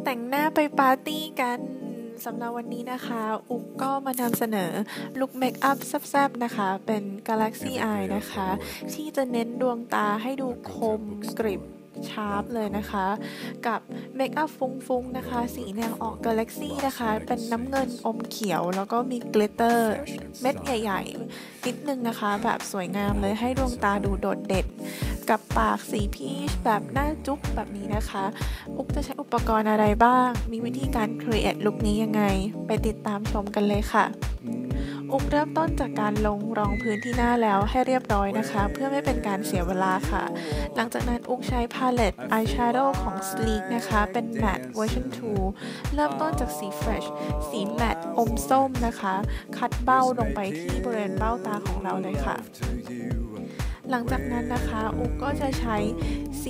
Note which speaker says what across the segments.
Speaker 1: แต่งหน้าไปปาร์ตี้กันสำหรับวันนี้นะคะอุกก็มานำเสนอลุคเมคอัพแซ่บๆนะคะเป็น Galaxy Eye นะคะที่จะเน้นดวงตาให้ดูคมกริบชาร์ปเลยนะคะกับเมคอัพฟุ้งๆนะคะสีแนวออก Galaxy นะคะเป็นน้ำเงินอมเขียวแล้วก็มีกลิตเตอร์เม็ดใหญ่ๆนิดนึงนะคะแบบสวยงามเลยให้ดวงตาดูโดดเด่นกับปากสีพีชแบบหน้าจุ๊บแบบนี้นะคะอุกจะใช้อุปกรณ์อะไรบ้างมีวิธีการ create ลุคนี้ยังไงไปติดตามชมกันเลยค่ะอุกเริ่มต้นจากการลงรองพื้นที่หน้าแล้วให้เรียบร้อยนะคะเพื่อไม่เป็นการเสียเวลาค่ะหลังจากนั้นอุกใช้ palette eyeshadow ของ Sleek นะคะเป็น matte version 2เริ่มต้นจากสี fresh สี matte อมส้มนะคะคัดเบ้าลงไปที่บริเวณเบ้าตาของเราเลยค่ะหลังจากนั้นนะคะอุกก็จะใช้สี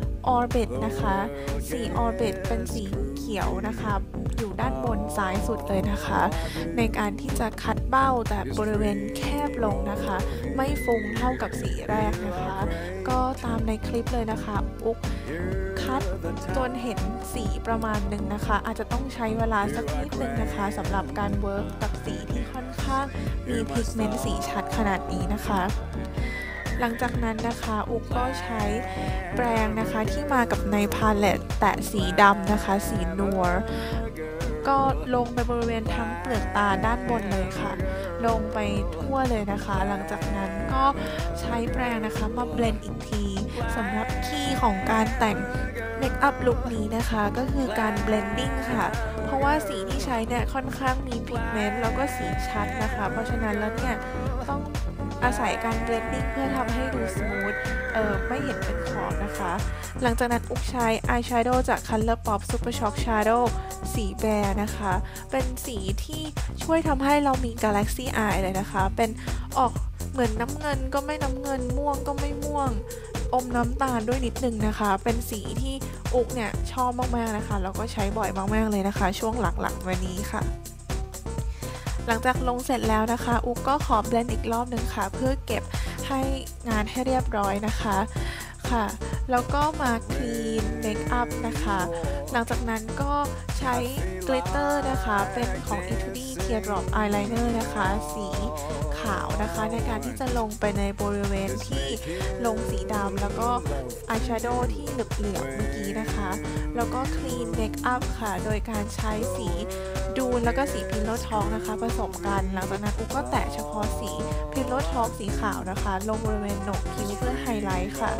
Speaker 1: Orbit นะคะสี Orbit เป็นสีเขียวนะคะอยู่ด้านบนซ้ายสุดเลยนะคะในการที่จะคัดเบ้าแต่บริเวณแคบลงนะคะไม่ฟุ้งเท่ากับสีแรกนะคะก็ตามในคลิปเลยนะคะอุกคัดจนเห็นสีประมาณหนึ่งนะคะอาจจะต้องใช้เวลาสักนิดนึงนะคะสำหรับการเวิร์กกับสีที่ค่อนข้างมีพิกเมนต์สีชัดขนาดนี้นะคะหลังจากนั้นนะคะอุกก็ใช้แปรงนะคะที่มากับในพาเลตแตะสีดำนะคะสีนัวก็ลงไปบริเวณทั้งเปลือกตาด้านบนเลยค่ะลงไปทั่วเลยนะคะหลังจากนั้นก็ใช้แปรงนะคะมาเบลนด์อีกทีสำหรับคีย์ของการแต่งเมคอัพลุคนี้นะคะก็คือการเบลนดิ้งค่ะเพราะว่าสีที่ใช้เนี่ยค่อนข้างมีพิกเมนต์แล้วก็สีชัดนะคะเพราะฉะนั้นแล้วเนี่ยต้องอาศัยการเบลนดิ้งเพื่อทำให้ดูสมูทไม่เห็นเป็นขอบนะคะหลังจากนั้นอุกใช้อายแชโดว์จาก ColourPop Super Shock Shadow สีแบร์นะคะเป็นสีที่ช่วยทำให้เรามี Galaxy Eye เลยนะคะเป็นออกเหมือนน้ำเงินก็ไม่น้ำเงินม่วงก็ไม่ม่วงอมน้ำตาลด้วยนิดนึงนะคะเป็นสีที่อุกเนี่ยชอบมากๆนะคะแล้วก็ใช้บ่อยมากๆเลยนะคะช่วงหลังๆวันนี้ค่ะหลังจากลงเสร็จแล้วนะคะอุกก็ขอเบลนด์อีกรอบหนึ่งค่ะเพื่อเก็บให้งานให้เรียบร้อยนะคะค่ะแล้วก็มาคลีนเมคอัพนะคะหลังจากนั้นก็ใช้กลิตเตอร์นะคะเป็นของ Etude Teardrop Eyeliner นะคะสีขาวนะคะในการที่จะลงไปในบริเวณที่ลงสีดำแล้วก็อายแชโดว์ที่เหลือบๆเมื่อกี้นะคะแล้วก็คลีนเมคอัพค่ะโดยการใช้สีดูนแล้วก็สีพิลโลทอล์กนะคะผสมกันหลังจากนั้นอุกก็แตะเฉพาะสีพิลโลทอล์กสีขาวนะคะลงบริเวณโหนกคิ้วเพื่อไฮไลท์ค่ะ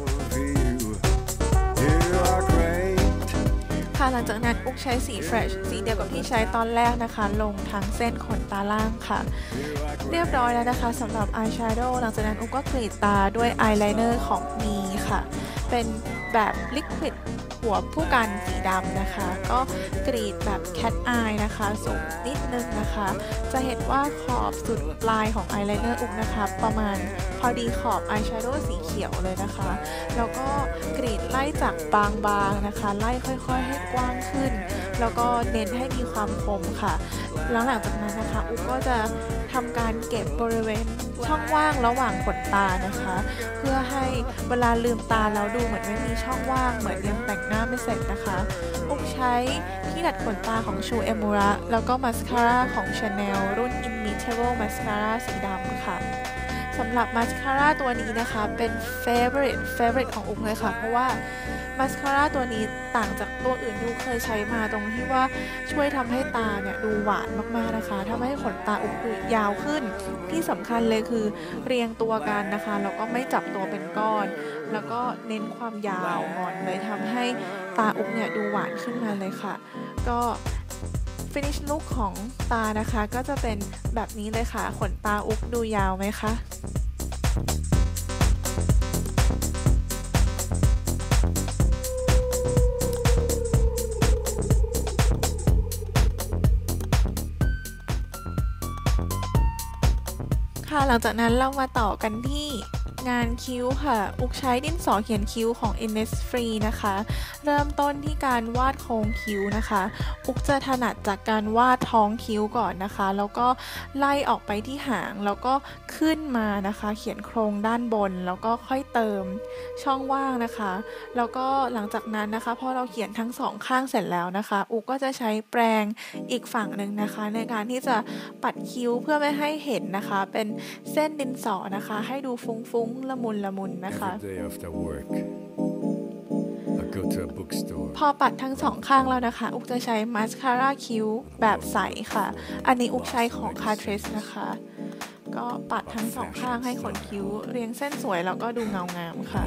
Speaker 1: หลังจากนั้นอุกใช้สี Fresh สีเดียวกับที่ใช้ตอนแรกนะคะลงทั้งเส้นขนตาล่างค่ะเรียบร้อยแล้วนะคะสำหรับอายแชโดว์หลังจากนั้นอุกก็กรีดตาด้วยอายไลเนอร์ของมีค่ะเป็นแบบลิควิดหัวผู้กันสีดำนะคะก็กรีดแบบแคทอายนะคะสูงนิดนึงนะคะจะเห็นว่าขอบสุดปลายของอายไลเนอร์อุกนะคะประมาณพอดีขอบอายแชโดว์สีเขียวเลยนะคะแล้วก็กรีดไล่จากบางๆนะคะไล่ค่อยๆให้กว้างขึ้นแล้วก็เน้นให้มีความคมค่ะแล้วหลังจากนั้นนะคะอุกก็จะทำการเก็บบริเวณช่องว่างระหว่างขนตานะคะเพื่อให้เวลาลืมตาแล้วดูเหมือนไม่มีช่องว่างเหมือนยังแต่งหน้าไม่เสร็จนะคะอุกใช้ที่ดัดขนตาของชูเอมูระแล้วก็มาสคาร่าของ Chanel รุ่น Imitable Mascara สีดำค่ะสำหรับมาสคาร่าตัวนี้นะคะเป็น favorite ของอุกเลยค่ะเพราะว่ามาสคาร่าตัวนี้ต่างจากตัวอื่นที่อุกเคยใช้มาตรงที่ว่าช่วยทำให้ตาเนี่ยดูหวานมากๆนะคะทำให้ขนตาอุกดูยาวขึ้นที่สำคัญเลยคือเรียงตัวกันนะคะแล้วก็ไม่จับตัวเป็นก้อนแล้วก็เน้นความยาวงอนเลยทำให้ตาอุกเนี่ยดูหวานขึ้นมาเลยค่ะก็finish look ของตานะคะก็จะเป็นแบบนี้เลยค่ะขนตาอุกดูยาวไหมคะหลังจากนั้นเรามาต่อกันที่งานคิ้วค่ะอุกใช้ดินสอเขียนคิ้วของ Innisfree นะคะเริ่มต้นที่การวาดโค้งคิ้วนะคะอุกจะถนัดจากการวาดท้องคิ้วก่อนนะคะแล้วก็ไล่ออกไปที่หางแล้วก็ขึ้นมานะคะเขียนโครงด้านบนแล้วก็ค่อยเติมช่องว่างนะคะแล้วก็หลังจากนั้นนะคะพอเราเขียนทั้งสองข้างเสร็จแล้วนะคะอุกก็จะใช้แปรงอีกฝั่งหนึ่งนะคะในการที่จะปัดคิ้วเพื่อไม่ให้เห็นนะคะเป็นเส้นดินสอนะคะให้ดูฟุ้งๆละมุนนะคะ พอปัดทั้งสองข้างแล้วนะคะอุกจะใช้มาสคาร่าคิ้วแบบใสค่ะอันนี้อุกใช้ของ Catrice นะคะก็ปัดทั้งสองข้างให้ขนคิ้วเรียงเส้นสวยแล้วก็ดูเงางามค่ะ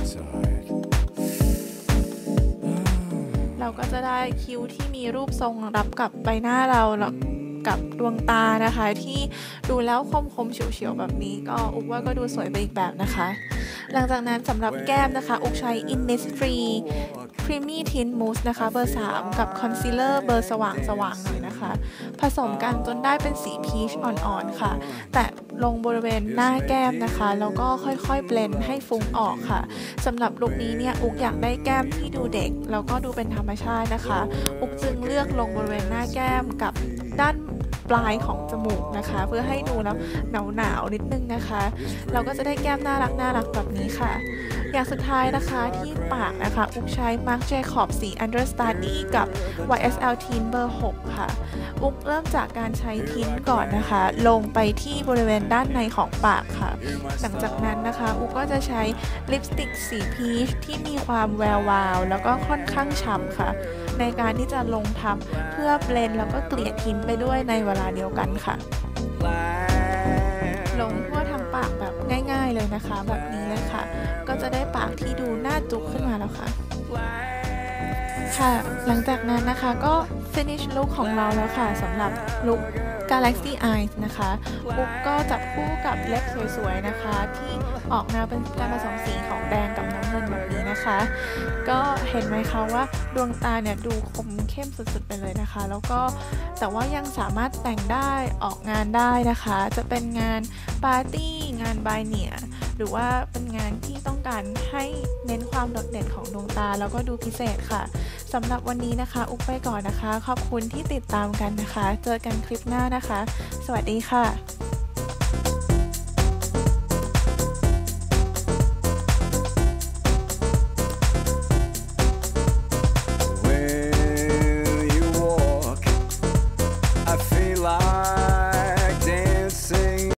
Speaker 1: เราก็จะได้คิ้วที่มีรูปทรงรับกับใบหน้าเราแล้วกับดวงตานะคะที่ดูแล้วคมๆเฉียวๆแบบนี้ก็อุกว่าก็ดูสวยไปอีกแบบนะคะหลังจากนั้นสำหรับแก้มนะคะอุกใช้ Innisfree Creamy Tint Mousse นะคะเบอร์ 3 กับคอนซีลเลอร์เบอร์สว่างหน่อยนะคะผสมกันจนได้เป็นสีพีชอ่อนๆค่ะแต่ลงบริเวณหน้าแก้มนะคะแล้วก็ค่อยๆเบลนด์ให้ฟุ้งออกค่ะสำหรับลุคนี้เนี่ยอุกอยากได้แก้มที่ดูเด็กแล้วก็ดูเป็นธรรมชาตินะคะอุกจึงเลือกลงบริเวณหน้าแก้มกับด้านปลายของจมูกนะคะเพื่อให้ดูแล้วหนาวนิดนึงนะคะเราก็จะได้แก้มน่ารักแบบนี้ค่ะอย่างสุดท้ายนะคะที่ปากนะคะอุกใช้ Marc Jacobs สี Understudy กับ YSL Tint เบอร์ 6 ค่ะอุกเริ่มจากการใช้ทินก่อนนะคะลงไปที่บริเวณด้านในของปากค่ะหลังจากนั้นนะคะอุกก็จะใช้ลิปสติกสีพีชที่มีความแวววาวแล้วก็ค่อนข้างฉ่ำค่ะในการที่จะลงทับเพื่อเบลนด์แล้วก็เกลี่ยทินไปด้วยในเวลาเดียวกันค่ะลงทั่วทั้งปากแบบง่ายๆเลยนะคะแบบนี้เลยค่ะก็จะได้ปากที่ดูน่าจุกขึ้นมาแล้วค่ะหลังจากนั้นนะคะก็ finish look ของเราแล้วค่ะสำหรับลุค Galaxy Eyes นะคะอุกก็จับคู่กับเล็บสวยๆนะคะที่ออกแนวเป็นการผสมสีของแดงกับน้ำเงินแบบนี้นะคะก็เห็นไหมคะว่าดวงตาเนี่ยดูคมเข้มสุดๆไปเลยนะคะแล้วก็แต่ว่ายังสามารถแต่งได้ออกงานได้นะคะจะเป็นงานปาร์ตี้งานบายเนียหรือว่าเป็นงานที่ต้องการให้เน้นความโดดเด่นของดวงตาแล้วก็ดูพิเศษค่ะสำหรับวันนี้นะคะอุกไปก่อนนะคะขอบคุณที่ติดตามกันนะคะเจอกันคลิปหน้านะคะสวัสดีค่ะ